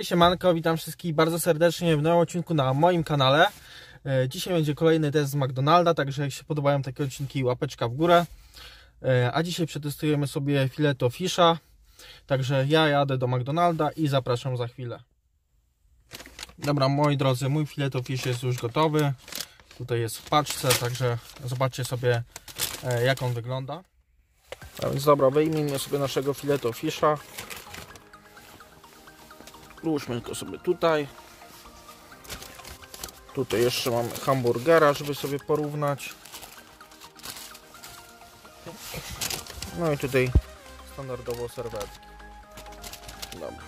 siemanko, witam wszystkich bardzo serdecznie w nowym odcinku na moim kanale. Dzisiaj będzie kolejny test z McDonalda, także jak się podobają takie odcinki, łapeczka w górę. A dzisiaj przetestujemy sobie filet o fisha. Także ja jadę do McDonalda i zapraszam za chwilę. Dobra, moi drodzy, mój filet o fish jest już gotowy. Tutaj jest w paczce, także zobaczcie sobie, jak on wygląda. A więc dobra, wyjmijmy sobie naszego filet o fisha. Włóżmy go sobie tutaj. Tutaj jeszcze mamy hamburgera, żeby sobie porównać. No i tutaj standardowo serwetki. Dobra.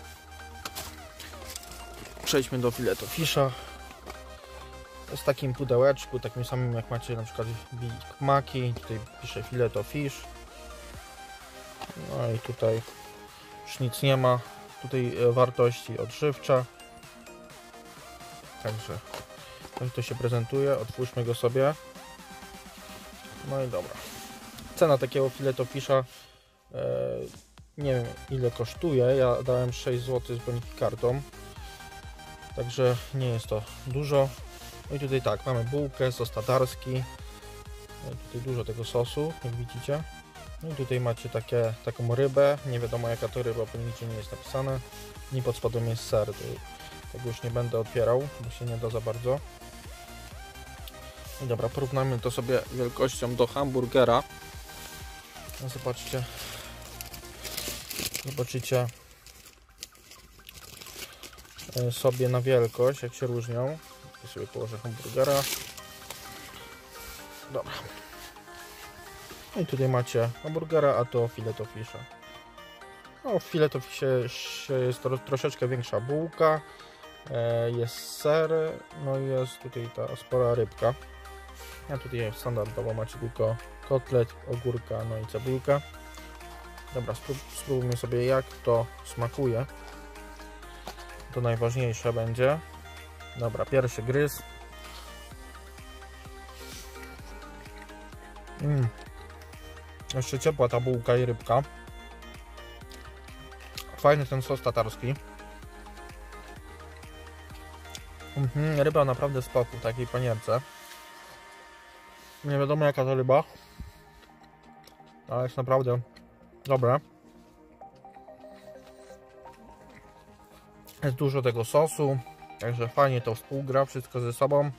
Przejdźmy do filetu fisha. Jest w takim pudełeczku, takim samym jak macie na przykład Big Maci. Tutaj pisze filet o fish. No i tutaj już nic nie ma. Tutaj wartości odżywcze. Także tak to się prezentuje. Otwórzmy go sobie. No i dobra. Cena takiego filetu fisha nie wiem ile kosztuje. Ja dałem 6 zł z bonifikartą. Także nie jest to dużo. No i tutaj tak, mamy bułkę, sos tatarski. No i tutaj dużo tego sosu, jak widzicie. No i tutaj macie taką rybę. Nie wiadomo jaka to ryba, bo nigdzie nie jest napisane. I pod spodem jest ser. Tego już nie będę otwierał, bo się nie da za bardzo. I dobra, porównamy to sobie wielkością do hamburgera. No zobaczycie sobie na wielkość, jak się różnią. Ja sobie położę hamburgera. Dobra. I tutaj macie hamburgera, a to filet o fisha. No, w filet o fish jest to troszeczkę większa bułka. Jest ser, no i jest tutaj ta spora rybka. A tutaj standardowo macie tylko kotlet, ogórka, no i cebulkę. Dobra, spróbujmy sobie jak to smakuje. To najważniejsze będzie. Dobra, pierwszy gryz. Jeszcze ciepła ta bułka i rybka. Fajny ten sos tatarski. Ryba naprawdę spoko w takiej panierce. Nie wiadomo jaka to ryba, ale jest naprawdę dobre. Jest dużo tego sosu, także fajnie to współgra wszystko ze sobą.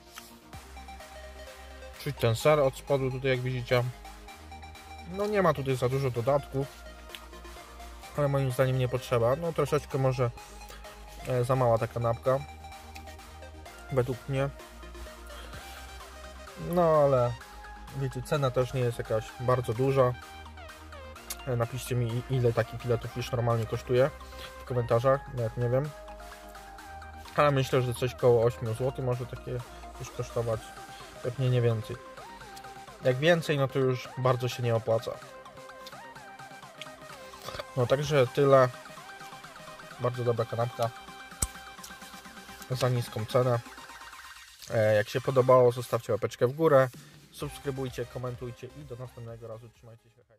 Czuć ten ser od spodu tutaj, jak widzicie. No nie ma tutaj za dużo dodatków, ale moim zdaniem nie potrzeba. No troszeczkę może za mała ta kanapka według mnie. No ale wiecie, cena też nie jest jakaś bardzo duża. Napiszcie mi ile taki filet o fish normalnie kosztuje w komentarzach, nawet nie wiem. Ale myślę, że coś koło 8 zł może takie już kosztować, pewnie nie więcej. Jak więcej, no to już bardzo się nie opłaca. No także tyle. Bardzo dobra kanapka za niską cenę. Jak się podobało, zostawcie łapeczkę w górę, subskrybujcie, komentujcie i do następnego razu. Trzymajcie się.